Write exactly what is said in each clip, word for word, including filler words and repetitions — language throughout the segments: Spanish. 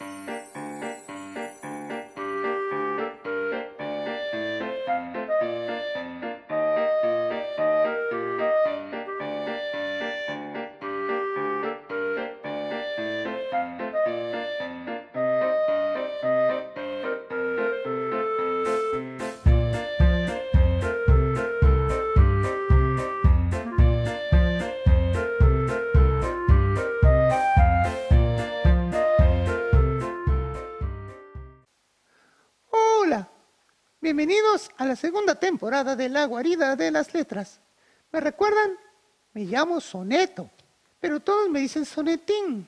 Bienvenidos a la segunda temporada de La Guarida de las Letras. ¿Me recuerdan? Me llamo Soneto, pero todos me dicen Sonetín.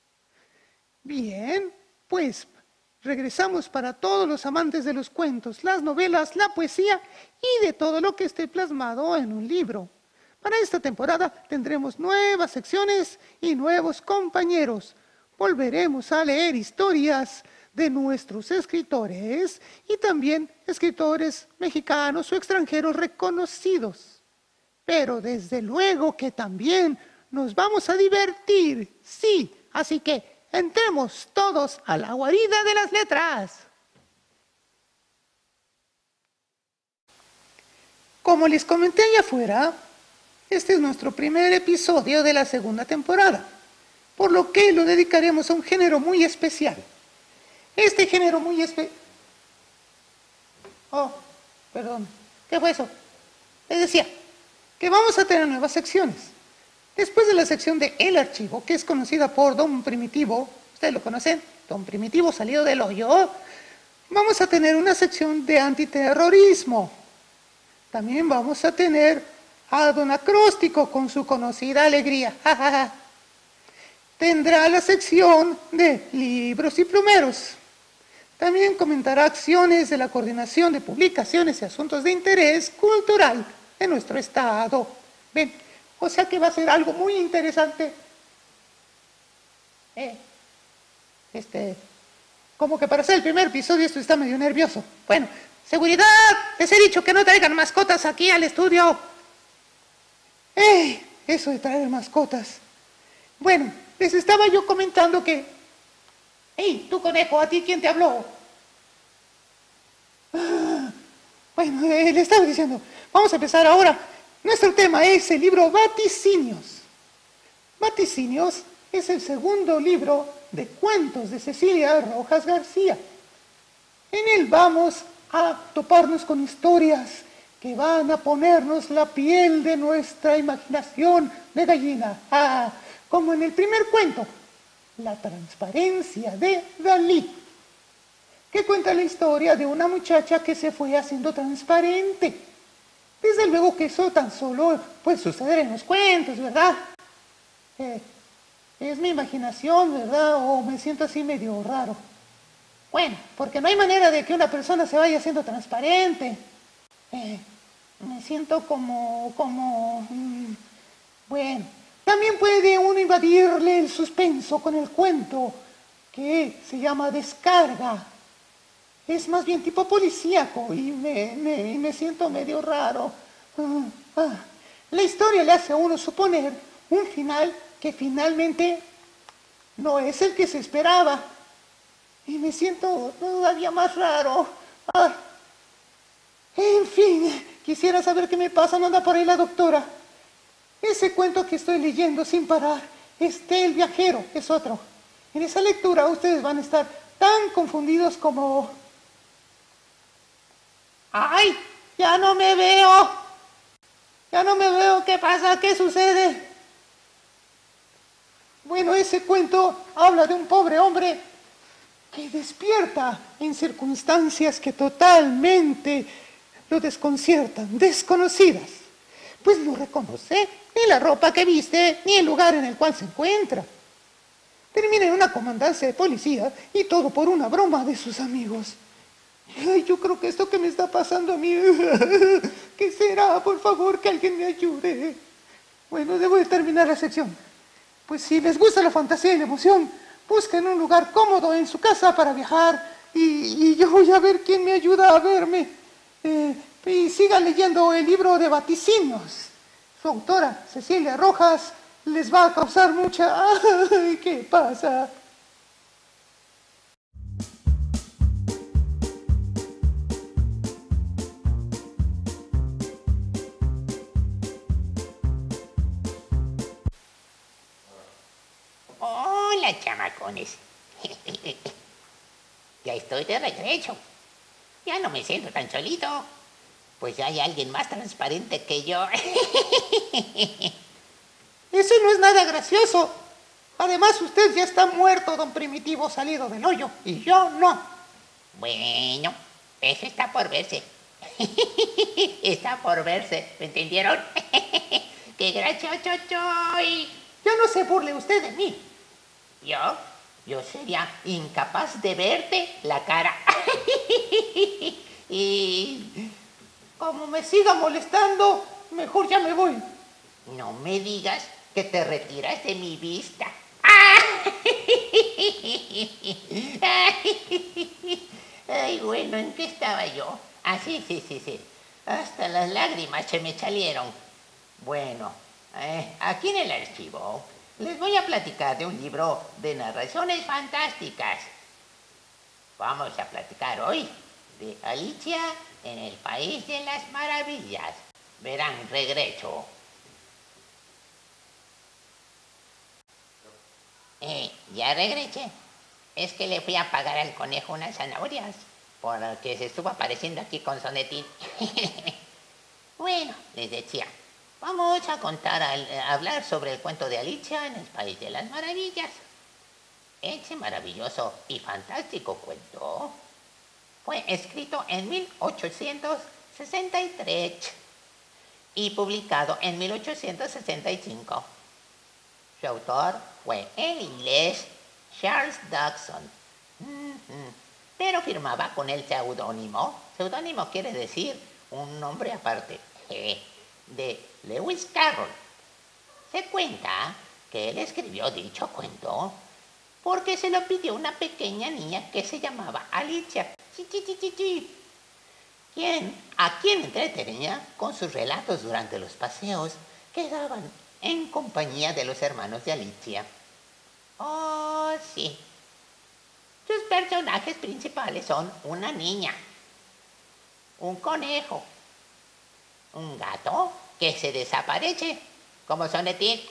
Bien, pues regresamos para todos los amantes de los cuentos, las novelas, la poesía y de todo lo que esté plasmado en un libro. Para esta temporada tendremos nuevas secciones y nuevos compañeros. Volveremos a leer historias de nuestros escritores y también escritores mexicanos o extranjeros reconocidos. Pero desde luego que también nos vamos a divertir, sí, así que entremos todos a la guarida de las letras. Como les comenté allá afuera, este es nuestro primer episodio de la segunda temporada, por lo que lo dedicaremos a un género muy especial. Este género muy especial... Oh, perdón, ¿qué fue eso? Les decía que vamos a tener nuevas secciones. Después de la sección de El Archivo, que es conocida por Don Primitivo, ustedes lo conocen, Don Primitivo salido del hoyo, vamos a tener una sección de antiterrorismo. También vamos a tener a Don Acróstico con su conocida alegría. Tendrá la sección de libros y plumeros. También comentará acciones de la Coordinación de Publicaciones y Asuntos de Interés Cultural de nuestro estado. Ven, o sea que va a ser algo muy interesante. Eh, este, como que para ser el primer episodio esto está medio nervioso. Bueno, seguridad, les he dicho que no traigan mascotas aquí al estudio. ¡Eh! Eso de traer mascotas. Bueno, les estaba yo comentando que... ¡Ey, tú conejo! ¿A ti quién te habló? Ah, bueno, eh, le estaba diciendo, vamos a empezar ahora. Nuestro tema es el libro Vaticinios. Vaticinios es el segundo libro de cuentos de Cecilia Rojas García. En él vamos a toparnos con historias que van a ponernos la piel de nuestra imaginación de gallina. Ah, como en el primer cuento, La transparencia de Dalí, que cuenta la historia de una muchacha que se fue haciendo transparente. Desde luego que eso tan solo puede suceder en los cuentos, ¿verdad? Eh, es mi imaginación, ¿verdad? O me siento así medio raro. Bueno, porque no hay manera de que una persona se vaya haciendo transparente. Eh, me siento como, como, mmm, bueno. También puede uno invadirle el suspenso con el cuento que se llama Descarga. Es más bien tipo policíaco y me, me, me siento medio raro. Uh, ah. La historia le hace a uno suponer un final que finalmente no es el que se esperaba. Y me siento todavía más raro. Ah. En fin, quisiera saber qué me pasa, no anda por ahí la doctora. Ese cuento que estoy leyendo sin parar, este El Viajero, es otro. En esa lectura ustedes van a estar tan confundidos como... ¡Ay! ¡Ya no me veo! ¡Ya no me veo! ¿Qué pasa? ¿Qué sucede? Bueno, ese cuento habla de un pobre hombre que despierta en circunstancias que totalmente lo desconciertan, desconocidas. Pues no reconoce ni la ropa que viste, ni el lugar en el cual se encuentra. Termina en una comandancia de policía y todo por una broma de sus amigos. Ay, yo creo que esto que me está pasando a mí, ¿qué será? Por favor, que alguien me ayude. Bueno, debo de terminar la sección. Pues si les gusta la fantasía y la emoción, busquen un lugar cómodo en su casa para viajar y, y yo voy a ver quién me ayuda a verme. Eh, y sigan leyendo el libro de Vaticinios. Su autora, Cecilia Rojas, les va a causar mucha... ¡Ay, qué pasa! Hola, chamacones. Ya estoy de regreso. Ya no me siento tan solito. Pues ya hay alguien más transparente que yo. Eso no es nada gracioso. Además, usted ya está muerto, don Primitivo salido del hoyo, y yo no. Bueno, eso está por verse. Está por verse, ¿me entendieron? ¡Qué gracioso soy! Ya no se burle usted de mí. ¿Yo? Yo sería incapaz de verte la cara. Y... como me siga molestando, mejor ya me voy. no me digas que te retiras de mi vista. Ay, bueno, ¿en qué estaba yo? Ah, sí, sí, sí, sí. Hasta las lágrimas se me salieron. Bueno, eh, aquí en el archivo les voy a platicar de un libro de narraciones fantásticas. Vamos a platicar hoy de Alicia en el País de las Maravillas. Verán, regreso. Eh, ya regresé. Es que le fui a pagar al conejo unas zanahorias porque se estuvo apareciendo aquí con sonetín. Bueno, les decía, vamos a contar, al, a hablar sobre el cuento de Alicia en el País de las Maravillas. Ese maravilloso y fantástico cuento fue escrito en mil ochocientos sesenta y tres y publicado en mil ochocientos sesenta y cinco. Su autor fue el inglés Charles Dodgson, mm-hmm. pero firmaba con el seudónimo. Seudónimo quiere decir un nombre aparte, de Lewis Carroll. Se cuenta que él escribió dicho cuento porque se lo pidió una pequeña niña que se llamaba Alicia, quien, a quien entretenía con sus relatos durante los paseos que daban en compañía de los hermanos de Alicia. Oh, sí. Sus personajes principales son una niña, un conejo, un gato que se desaparece, como sonetín,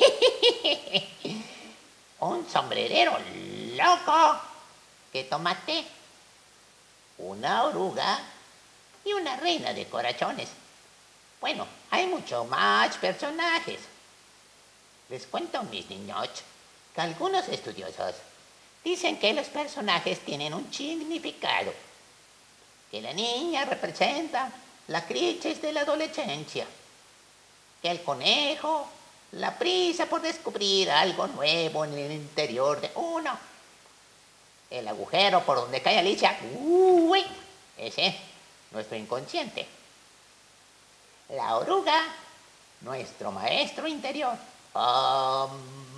un sombrerero loco que toma té, una oruga y una reina de corazones. Bueno, hay muchos más personajes. Les cuento, mis niños, que algunos estudiosos dicen que los personajes tienen un significado, que la niña representa la crisis de la adolescencia, que el conejo, la prisa por descubrir algo nuevo en el interior de uno, el agujero por donde cae Alicia, uy, ese, nuestro inconsciente, la oruga, nuestro maestro interior, um,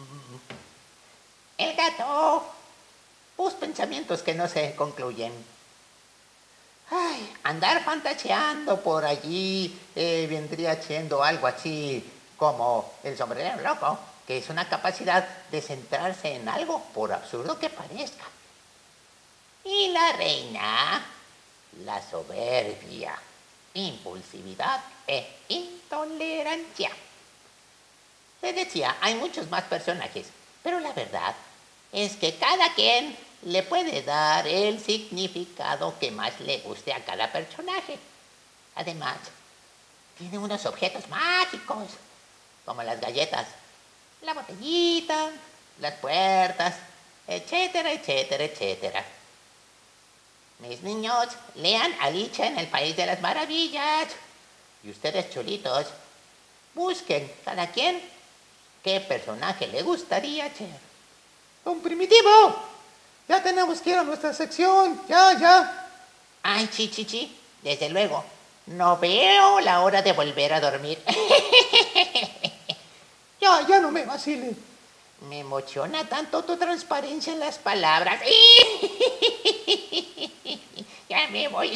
el gato, sus pensamientos que no se concluyen. Ay, andar fantaseando por allí eh, vendría siendo algo así como el sombrerero loco, que es una capacidad de centrarse en algo, por absurdo que parezca. Y la reina, la soberbia, impulsividad e intolerancia. Les decía, hay muchos más personajes, pero la verdad es que cada quien le puede dar el significado que más le guste a cada personaje. Además, tiene unos objetos mágicos, como las galletas, la botellita, las puertas, etcétera, etcétera, etcétera. Mis niños, lean Alicia en el País de las Maravillas. Y ustedes, chulitos, busquen cada quien qué personaje le gustaría ser. Don Primitivo, ya tenemos que ir a nuestra sección, ya, ya. Ay, sí, sí, sí, desde luego. No veo la hora de volver a dormir. Ya, ya no me vacile. Me emociona tanto tu transparencia en las palabras. Ya me voy.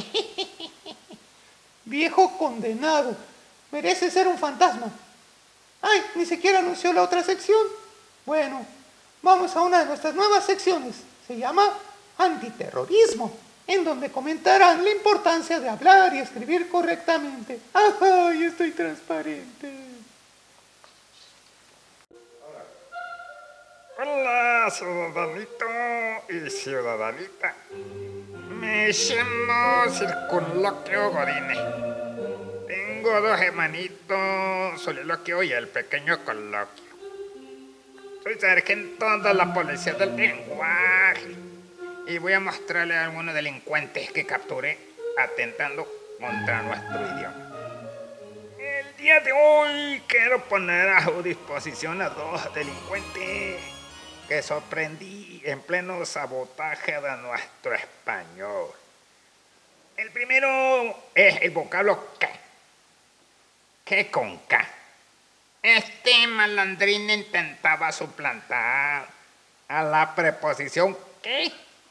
Viejo condenado, merece ser un fantasma. Ay, ni siquiera anunció la otra sección. Bueno, vamos a una de nuestras nuevas secciones. Se llama Antiterrorismo, en donde comentarán la importancia de hablar y escribir correctamente. ¡Ay, estoy transparente! Hola. Hola, ciudadanito y ciudadanita. Me llamo Circunloquio Godine. Tengo dos hermanitos, Soliloquio y el pequeño Coloquio. Soy sargento de la policía del lenguaje y voy a mostrarle a algunos delincuentes que capturé atentando contra nuestro idioma. El día de hoy quiero poner a su disposición a dos delincuentes que sorprendí en pleno sabotaje de nuestro español. El primero es el vocablo que, que con K. Este malandrín intentaba suplantar a la preposición que.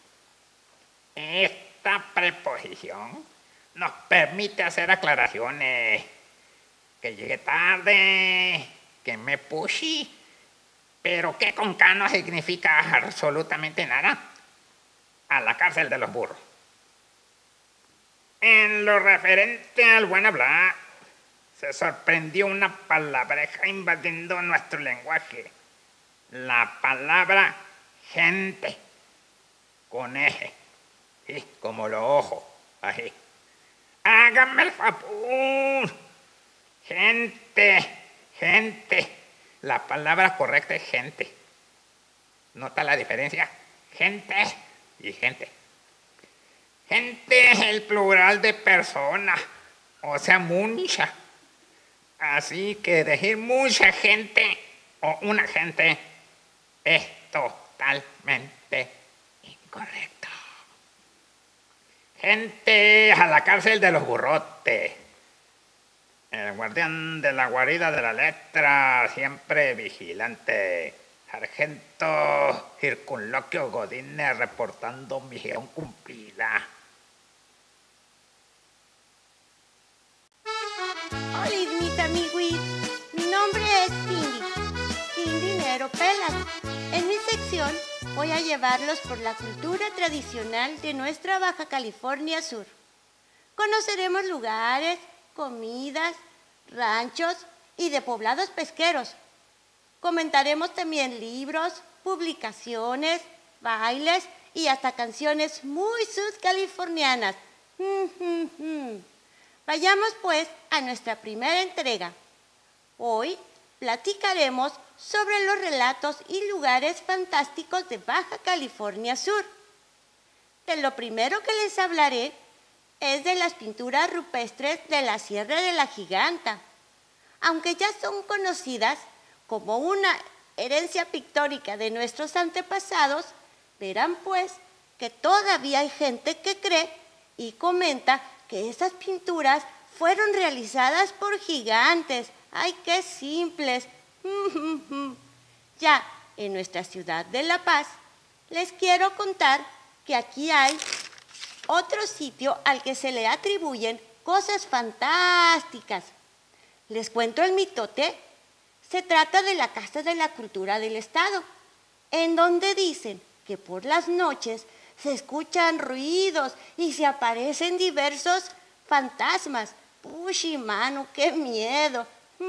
Esta preposición nos permite hacer aclaraciones. Que llegué tarde, que me pushy, pero que con K no significa absolutamente nada. A la cárcel de los burros. En lo referente al buen hablar, se sorprendió una palabreja invadiendo nuestro lenguaje. La palabra gente, con eje, ¿sí? Como los ojos, así. Hágame el favor. Gente, gente. La palabra correcta es gente. ¿Nota la diferencia? Gente y gente. Gente es el plural de persona, o sea, mucha. Así que decir mucha gente o una gente es totalmente incorrecto. Gente a la cárcel de los burrotes. El guardián de la guarida de la letra, siempre vigilante. Sargento Circunloquio Godine reportando misión cumplida. Hola, mis amiguis. Mi nombre es Cindy. Sin dinero pelas. En mi sección voy a llevarlos por la cultura tradicional de nuestra Baja California Sur. Conoceremos lugares, comidas, ranchos y de poblados pesqueros. Comentaremos también libros, publicaciones, bailes y hasta canciones muy sudcalifornianas. Vayamos pues a nuestra primera entrega. Hoy platicaremos sobre los relatos y lugares fantásticos de Baja California Sur. De lo primero que les hablaré es de las pinturas rupestres de la Sierra de la Giganta. Aunque ya son conocidas como una herencia pictórica de nuestros antepasados, verán pues que todavía hay gente que cree y comenta que esas pinturas fueron realizadas por gigantes. ¡Ay, qué simples! Ya en nuestra ciudad de La Paz, les quiero contar que aquí hay otro sitio al que se le atribuyen cosas fantásticas. Les cuento el mitote. Se trata de la Casa de la Cultura del Estado, en donde dicen que por las noches se escuchan ruidos y se aparecen diversos fantasmas. ¡Uy, mano, qué miedo!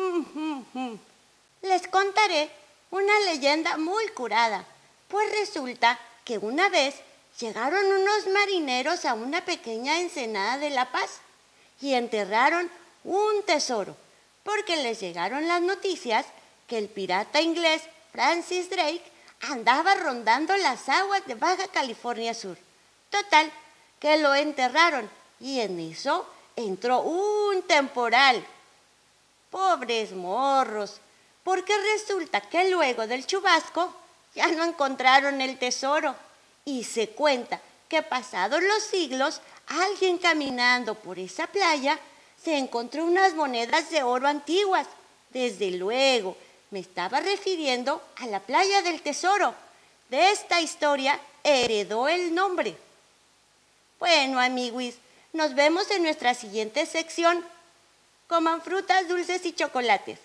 Les contaré una leyenda muy curada, pues resulta que una vez llegaron unos marineros a una pequeña ensenada de La Paz y enterraron un tesoro, porque les llegaron las noticias que el pirata inglés Francis Drake andaba rondando las aguas de Baja California Sur. Total, que lo enterraron y en eso entró un temporal. Pobres morros, porque resulta que luego del chubasco ya no encontraron el tesoro y se cuenta que pasados los siglos, alguien caminando por esa playa se encontró unas monedas de oro antiguas. Desde luego, me estaba refiriendo a la playa del tesoro. De esta historia heredó el nombre. Bueno, amiguis, nos vemos en nuestra siguiente sección. Coman frutas, dulces y chocolates.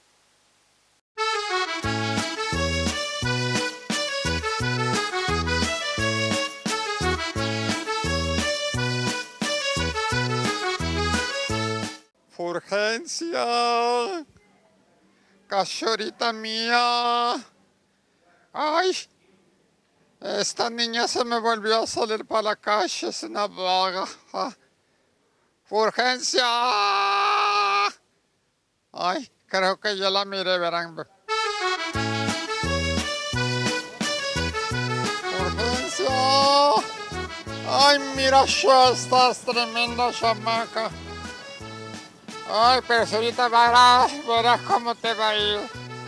Urgencia, cachorrita mía. Ay, Esta niña se me volvió a salir para la calle, es una vaga. Ah. ¡Urgencia! Ay, creo que ya la miré, verán. ¡Urgencia! Ay, mira, estás tremenda chamaca. Ay, pero si ahorita verás, verás cómo te va a ir.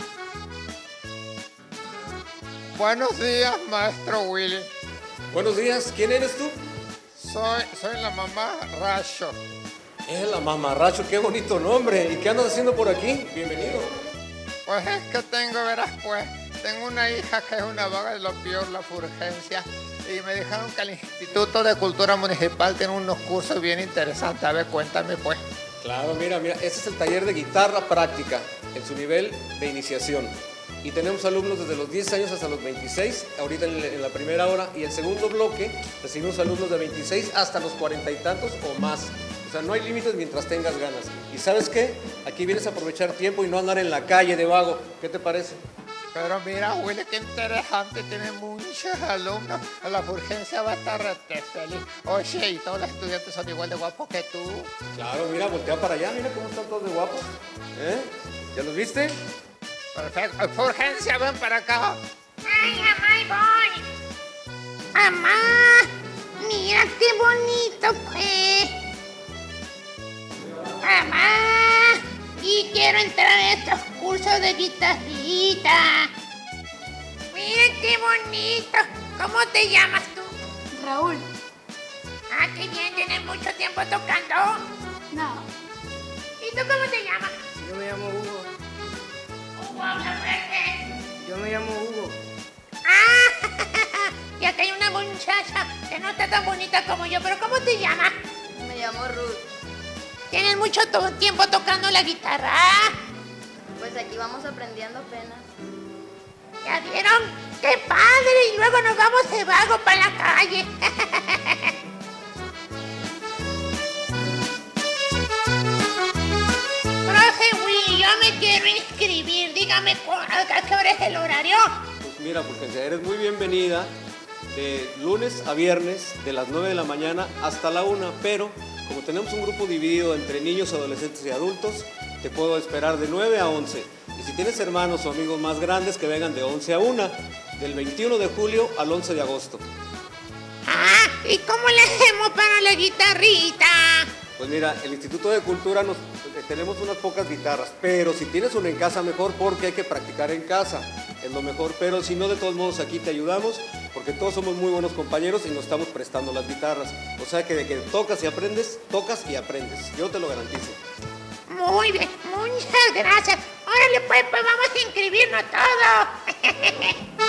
Buenos días, maestro Willy. Buenos días, ¿quién eres tú? Soy, soy la mamá Racho. Es la mamarracho, qué bonito nombre. ¿Y qué andas haciendo por aquí? Bienvenido. Pues es que tengo, verás, pues, tengo una hija que es una vaga de lo peor, la Fulgencia. Y me dijeron que el Instituto de Cultura Municipal tiene unos cursos bien interesantes. A ver, cuéntame, pues. Claro, mira, mira, este es el taller de guitarra práctica en su nivel de iniciación. Y tenemos alumnos desde los diez años hasta los veintiséis, ahorita en, en la primera hora. Y el segundo bloque recibimos alumnos de veintiséis hasta los cuarenta y tantos o más. O sea, no hay límites mientras tengas ganas. ¿Y sabes qué? Aquí vienes a aprovechar tiempo y no andar en la calle de vago. ¿Qué te parece? Pero mira, Willy, qué interesante, tiene muchos alumnos. La Fulgencia va a estar rete feliz. Oye, y todos los estudiantes son igual de guapos que tú. Claro, mira, voltea para allá, mira cómo están todos de guapos. ¿Eh? ¿Ya los viste? Perfecto. Fulgencia, ven para acá. ¡Ay, mamá, ahí voy! ¡Mamá! ¡Mira qué bonito fue! ¡Mamá! Y quiero entrar a estos cursos de guitarrita. ¡Mira qué bonito! ¿Cómo te llamas tú? Raúl. Ah, qué bien, tienes mucho tiempo tocando. No. ¿Y tú cómo te llamas? Yo me llamo Hugo. Hugo, habla fuerte. Yo me llamo Hugo. ¡Ah! Y acá hay una muchacha que no está tan bonita como yo, pero ¿cómo te llamas? Me llamo Ruth. ¿Tienes mucho to- tiempo tocando la guitarra? Pues aquí vamos aprendiendo apenas. ¿Ya vieron? ¡Qué padre! Y luego nos vamos de vago para la calle. Profe Willy, yo me quiero inscribir. Dígame, ¿cu- ¿a qué hora es el horario? Pues mira, Fulgencia, eres muy bienvenida de lunes a viernes, de las nueve de la mañana hasta la una, pero como tenemos un grupo dividido entre niños, adolescentes y adultos, te puedo esperar de nueve a once. Y si tienes hermanos o amigos más grandes, que vengan de once a una, del veintiuno de julio al once de agosto. Ah, ¿y cómo le hacemos para la guitarrita? Pues mira, el Instituto de Cultura nos eh, tenemos unas pocas guitarras, pero si tienes una en casa mejor, porque hay que practicar en casa, es lo mejor. Pero si no, de todos modos aquí te ayudamos, porque todos somos muy buenos compañeros y nos estamos prestando las guitarras. O sea que de que tocas y aprendes, tocas y aprendes, yo te lo garantizo. Muy bien, muchas gracias. Órale, pues, pues vamos a inscribirnos todos.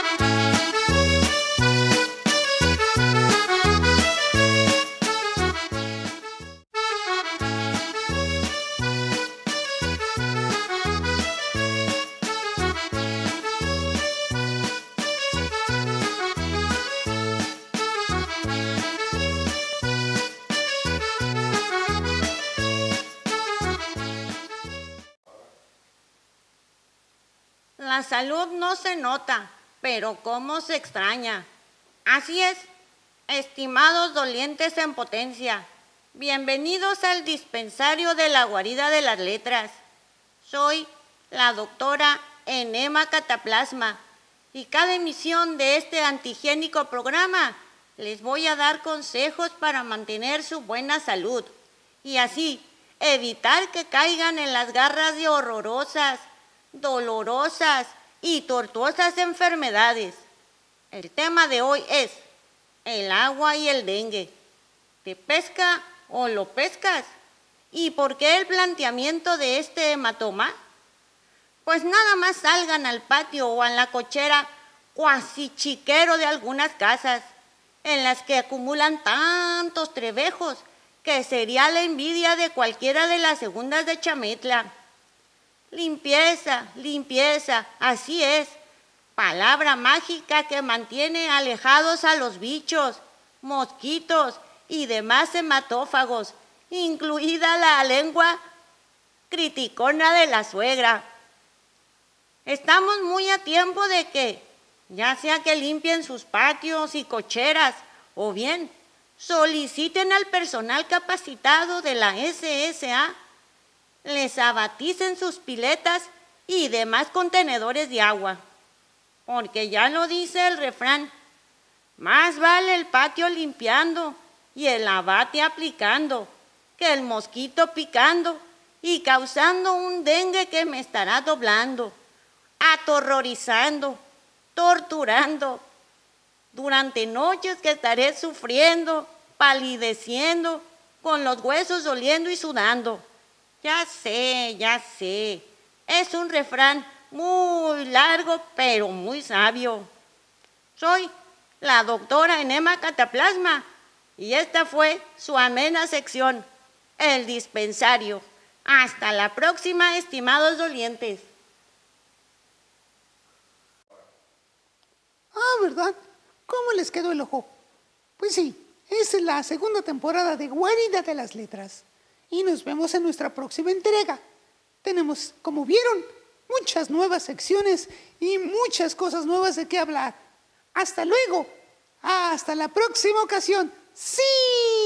La salud no se nota, pero cómo se extraña. Así es, estimados dolientes en potencia, bienvenidos al dispensario de la guarida de las letras. Soy la doctora Enema Cataplasma y cada emisión de este antihigiénico programa les voy a dar consejos para mantener su buena salud y así evitar que caigan en las garras de horrorosas, dolorosas y tortuosas enfermedades. El tema de hoy es el agua y el dengue. ¿Te pesca o lo pescas? ¿Y por qué el planteamiento de este hematoma? Pues nada más salgan al patio o a la cochera cuasi chiquero de algunas casas, en las que acumulan tantos trebejos que sería la envidia de cualquiera de las segundas de Chametla. Limpieza, limpieza, así es, palabra mágica que mantiene alejados a los bichos, mosquitos y demás hematófagos, incluida la lengua criticona de la suegra. Estamos muy a tiempo de que ya sea que limpien sus patios y cocheras o bien soliciten al personal capacitado de la S S A, les abaticen sus piletas y demás contenedores de agua, porque ya lo dice el refrán, más vale el patio limpiando y el abate aplicando que el mosquito picando y causando un dengue que me estará doblando, aterrorizando, torturando, durante noches que estaré sufriendo, palideciendo, con los huesos doliendo y sudando. Ya sé, ya sé, es un refrán muy largo pero muy sabio. Soy la doctora Enema Cataplasma y esta fue su amena sección, el dispensario. Hasta la próxima, estimados dolientes. Ah, ¿verdad? ¿Cómo les quedó el ojo? Pues sí, es la segunda temporada de Guarida de las Letras. Y nos vemos en nuestra próxima entrega. Tenemos, como vieron, muchas nuevas secciones y muchas cosas nuevas de qué hablar. Hasta luego. Hasta la próxima ocasión. ¡Sí!